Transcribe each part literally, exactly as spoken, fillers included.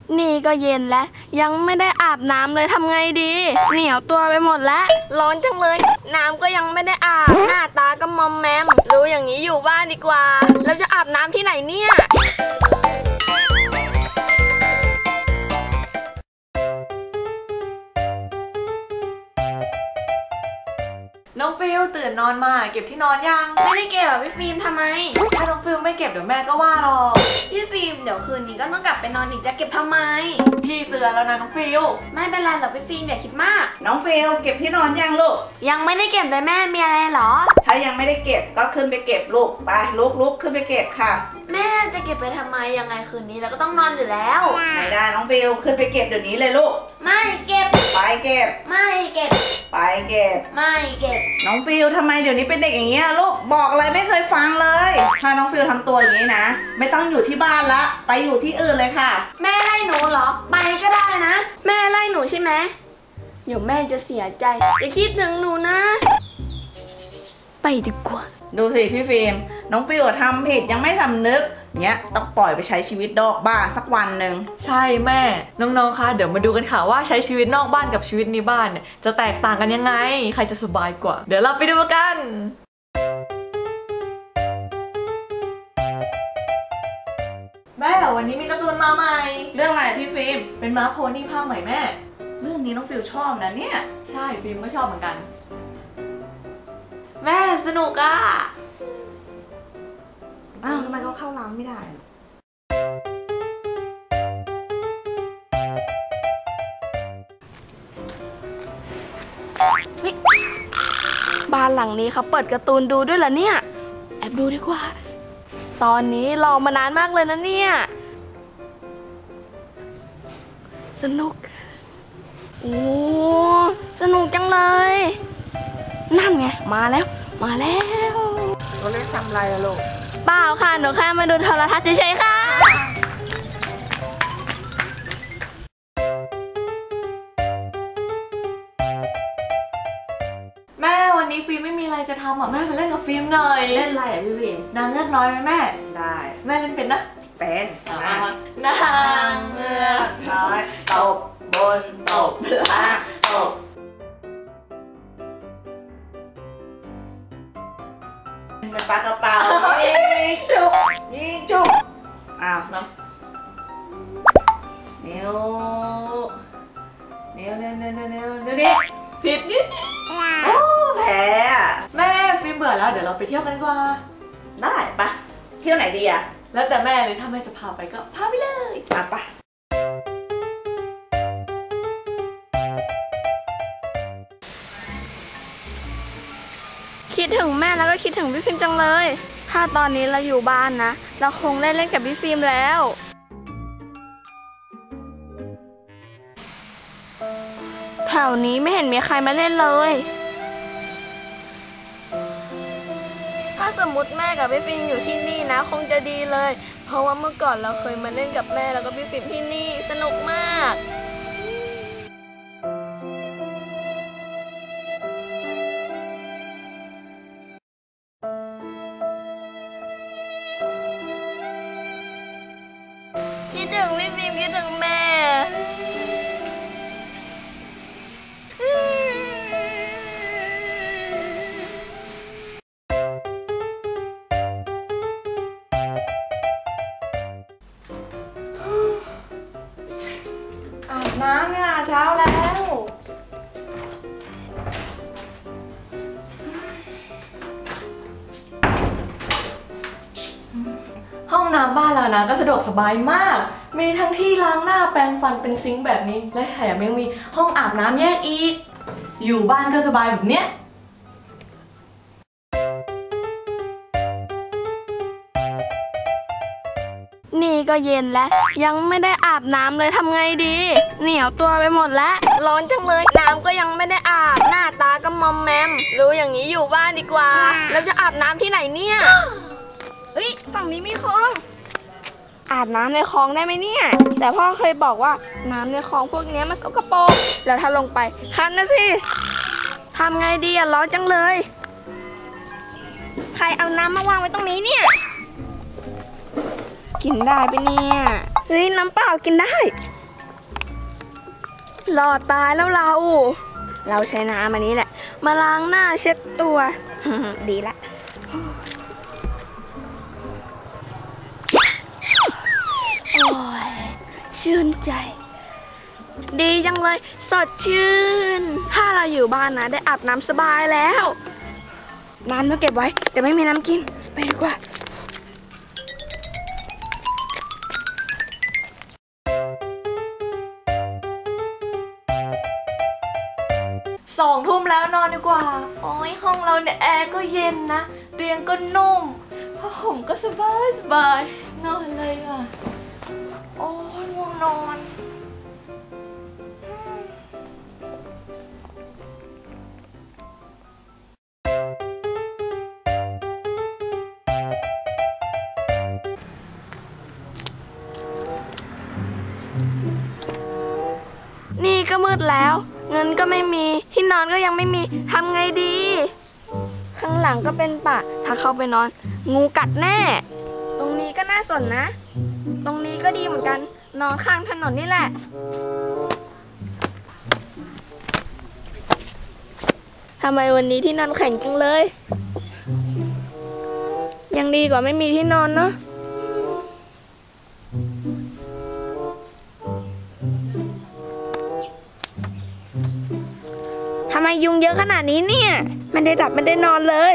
นี่ก็เย็นแล้วยังไม่ได้อาบน้ำเลยทำไงดีเหนียวตัวไปหมดแล้วร้อนจังเลยน้ำก็ยังไม่ได้อาบหน้าตาก็มอมแมมรู้อย่างนี้อยู่บ้านดีกว่าแล้วจะอาบน้ำที่ไหนเนี่ยน้องฟิลตื่นนอนมาเก็บที่นอนยังไม่ได้เก็บอ่ะพี่ฟิล์มทำไมถ้าน้องฟิลไม่เก็บเดี๋ยวแม่ก็ว่าหรอกพี่ฟิล์มเดี๋ยวคืนนี้ก็ต้องกลับไปนอนอีกจะเก็บทำไมพี่เตือนแล้วนะน้องฟิลไม่เป็นไรหรอกพี่ฟิล์มอย่าคิดมากน้องฟิลเก็บที่นอนยังลูกยังไม่ได้เก็บเลยแม่มีอะไรหรอถ้ายังไม่ได้เก็บก็ขึ้นไปเก็บลูกไปลุกลุกขึ้นไปเก็บค่ะแม่จะเก็บไปทำไมยังไงคืนนี้เราก็ต้องนอนอยู่แล้วไม่ได้น้องฟิลขึ้นไปเก็บเดี๋ยวนี้เลยลูกไม่เก็บไปเก็บไม่เก็บไปเก็บไม่เก็บน้องฟิลทำไมเดี๋ยวนี้เป็นเด็กอย่างเงี้ยลูกบอกอะไรไม่เคยฟังเลยถ้าน้องฟิลทำตัวอย่างนี้นะไม่ต้องอยู่ที่บ้านละไปอยู่ที่อื่นเลยค่ะแม่ไล่หนูเหรอไปก็ได้นะแม่ไล่หนูใช่ไหมเดี๋ยวแม่จะเสียใจอย่าคิดถึงหนูนะไปดีกว่าดูสิพี่ฟิล์มน้องฟิลทำผิดยังไม่สำนึกเนี้ยต้องปล่อยไปใช้ชีวิตนอกบ้านสักวันหนึ่งใช่แม่น้องๆคะเดี๋ยวมาดูกันค่ะว่าใช้ชีวิตนอกบ้านกับชีวิตในบ้านเนี่ยจะแตกต่างกันยังไงใครจะสบายกว่าเดี๋ยวเราไปดูกันแม่วันนี้มีการ์ตูนมาใหม่เรื่องอะไรพี่ฟิล์มเป็นม้าโพนี่ภาคใหม่แม่เรื่องนี้น้องฟิลชอบนะเนี่ยใช่ฟิล์มก็ชอบเหมือนกันแม่สนุกอ่ะอ้าวทำไมเขาเข้าร้านไม่ได้บ้านหลังนี้เขาเปิดการ์ตูนดูด้วยเหรอเนี่ยแอบดูดีกว่าตอนนี้รอมานานมากเลยนะเนี่ยสนุกโอ้สนุกจังเลยนั่นไงมาแล้วมาแล้วตัวเล็กทำอะไรอะลูกเปล่าค่ะหนูแค่มาดูโทรทัศน์เฉยๆค่ะแม่วันนี้ฟิล์มไม่มีอะไรจะทำอ่ะแม่มาเล่นกับฟิล์มหน่อยเล่นอะไรอ่ะพี่ฟิล์มนางเงือกน้อยไหมแม่ได้แม่เล่นเป็นนะเป็นนางเงือกน้อยตบบนตบล่างตบปากกระเป๋ายิงจุบยิงจุบอ้าวน้ำนิ้วนิ้วนิ้วนิ้วนิ้วนิ้วนิ้วดิผิดนิดโอ้แพ้แม่ฟิล์มเบื่อแล้วเดี๋ยวเราไปเที่ยวกันดีกว่าได้ปะเที่ยวไหนดีอะแล้วแต่แม่เลยถ้าแม่จะพาไปก็พาไปเลยอ่ะปะคิดถึงแม่แล้วก็คิดถึงพี่ฟิล์มจังเลยถ้าตอนนี้เราอยู่บ้านนะเราคงเล่นเล่นกับพี่ฟิล์มแล้วแถวนี้ไม่เห็นมีใครมาเล่นเลยถ้าสมมติแม่กับพี่ฟิล์มอยู่ที่นี่นะคงจะดีเลยเพราะว่าเมื่อก่อนเราเคยมาเล่นกับแม่แล้วก็พี่ฟิล์มที่นี่สนุกมากคิดถึงพี่ฟิล์มคิดถึงแม่อาบน้ำเนี่ยเช้าแล้วห้องน้ำบ้านเรานะก็สะดวกสบายมากมีทั้งที่ล้างหน้าแปรงฟันเป็นซิงค์แบบนี้และแถมยังมีห้องอาบน้ำแยกอีกอยู่บ้านก็สบายแบบเนี้ยนี่ก็เย็นแล้วยังไม่ได้อาบน้ำเลยทำไงดีเหนียวตัวไปหมดแล้วร้อนจังเลยน้ำก็ยังไม่ได้อาบหน้าตาก็มอมแมมรู้อย่างนี้อยู่บ้านดีกว่าแล้วจะอาบน้ำที่ไหนเนี่ยเฮ้ยฝั่งนี้มีคลองอาบน้ำในคลองได้ไหมเนี่ยแต่พ่อเคยบอกว่าน้ำในคลองพวกนี้มันสกปรกแล้วถ้าลงไปคันนะสิทำไงดีอ่ะร้อนจังเลยใครเอาน้ำมาวางไว้ตรงนี้เนี่ย กินได้ปะเนี่ยเฮ้ยน้ำเปล่ากินได้รอดตายแล้วเรา เราใช้น้ำอันนี้แหละมาล้างหน้าเช็ดตัว ดีละโอ้ยชื่นใจดีจังเลยสดชื่นถ้าเราอยู่บ้านนะได้อาบน้ำสบายแล้วน้ำต้องเก็บไว้แต่ไม่มีน้ำกินไปดีกว่าสองทุ่มแล้วนอนดีกว่าโอ้ยห้องเราเนี่ยแอร์ก็เย็นนะเตียงก็นุ่มผ้าห่มก็สบายสบายนอนเลยอ่ะโอ้ยง่วงนอนนี่ก็มืดแล้วเงินก็ไม่มีที่นอนก็ยังไม่มีทำไงดีข้างหลังก็เป็นป่าถ้าเข้าไปนอนงูกัดแน่ตรงนี้ก็น่าสนนะตรงนี้ก็ดีเหมือนกันนอนข้างถนนนี่แหละทำไมวันนี้ที่นอนแข็งจังเลยยังดีกว่าไม่มีที่นอนเนาะทำไมยุงเยอะขนาดนี้เนี่ยไม่ได้หลับไม่ได้นอนเลย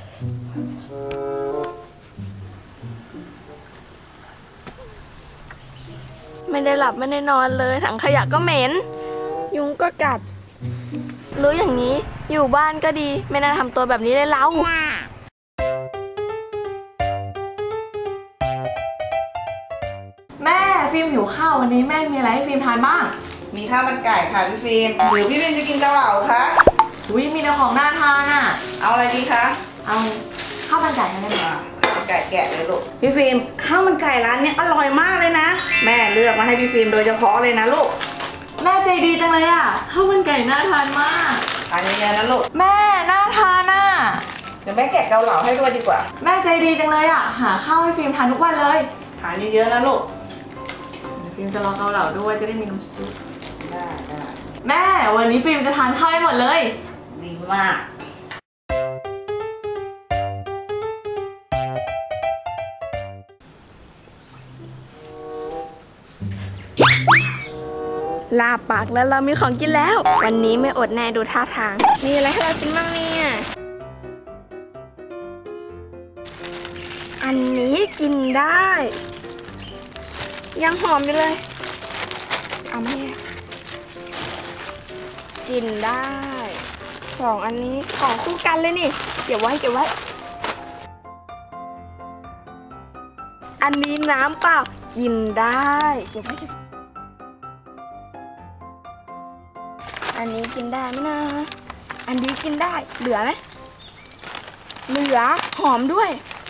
ไม่ได้หลับไม่ได้นอนเลยถังขยะก็เหม็นยุงก็กัดรู้อย่างนี้อยู่บ้านก็ดีไม่น่าทำตัวแบบนี้ได้แล้วแม่ฟิล์มหิวข้าววันนี้แม่มีอะไรให้ฟิล์มทานบ้างมีข้าวมันไก่ค่ะพี่ฟิล์มหรือพี่ฟิล์มจะกินเกาเหลาคะอุ้ยมีแต่ของน่าทานอ่ะเอาอะไรดีคะเอาข้าวมันไก่ได้ไหมอ่าข้าวมันไก่แกะเลยลูกพี่ฟิล์มข้าวมันไก่ร้านนี้อร่อยมากเลยนะแม่เลือกมาให้พี่ฟิล์มโดยเฉพาะเลยนะลูกแม่ใจดีจังเลยอ่ะข้าวมันไก่น่าทานมากทานเยอะๆนะลูกแม่น่าทานอ่ะเดี๋ยวแม่แกะเกาเหลาให้ด้วยดีกว่าแม่ใจดีจังเลยอ่ะหาข้าวให้ฟิล์มทานทุกวันเลยทานเยอะๆนะลูกฟิล์มจะรอเกาเหลาด้วยจะได้มีน้ำซุปได้ได้แม่วันนี้ฟิล์มจะทานข้าวให้หมดเลยดีมากลาปากแล้วเรามีของกินแล้ววันนี้ไม่อดแน่ดูท่าทางมีอะไรให้เรากินบ้างเนี่ยอันนี้กินได้ยังหอมอยู่เลยเอาไหมกินได้สองอันนี้ของคู่กันเลยนี่เก็บไว้เก็บไว้อันนี้น้ำเปล่ากินได้เก็บไว้เก็บอันนี้กินได้ไหมนะอันนี้กินได้เหลือไหมเหลือหอมด้วย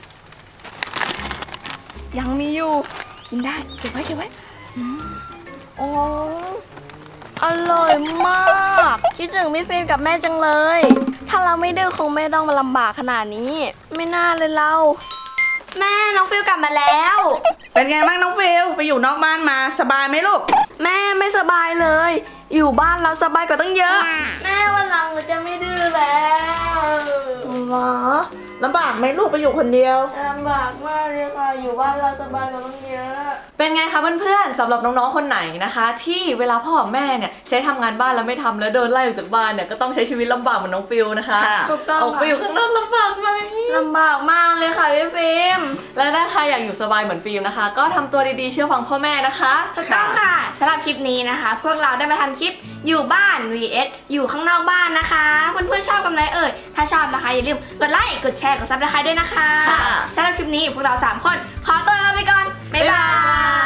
ยังมีอยู่กินได้เก็บไว้เก็บไว้โอ้อร่อยมากคิดถึงพี่ฟิล์มกับแม่จังเลยถ้าเราไม่ดื้อคงไม่ต้องมาลำบากขนาดนี้ไม่น่าเลยเราแม่น้องฟิลกลับมาแล้วเป็นไงบ้างน้องฟิลไปอยู่นอกบ้านมาสบายไหมลูกแม่ไม่สบายเลยอยู่บ้านเราสบายกว่าตั้งเยอะแม่วันหลังหนูจะไม่ดื้อแล้วหรอลำบากไหมลูกไปอยู่คนเดียวลำบากมากเลยค่ะอยู่บ้านเราสบายกว่าตั้งเยอะเป็นไงคะเพื่อนๆสำหรับน้องๆคนไหนนะคะที่เวลาพ่อกับแม่เนี่ยใช้ทำงานบ้านแล้วไม่ทำแล้วโดนไล่ออกจากบ้านเนี่ยก็ต้องใช้ชีวิตลำบากเหมือนน้องฟิลนะคะถูกต้องออกไปอยู่ข้างนอกลำบากไหมลำบากมากเลยค่ะพี่ฟิล์มและถ้าใครอยากอยู่สบายเหมือนฟิลนะคะก็ทำตัวดีๆเชื่อฟังพ่อแม่นะคะถูกต้องค่ะสำหรับคลิปนี้นะคะพวกเราได้มาทำคลิปอยู่บ้าน วี เอส อยู่ข้างนอกบ้านนะคะเพื่อนๆชอบกันไหมเอ่ยถ้าชอบนะคะอย่าลืมกดไลค์กดแชร์กดซับสไครบ์ด้วยนะคะสำหรับคลิปนี้พวกเราสามคนขอตัวลาไปก่อนบ๊ายบาย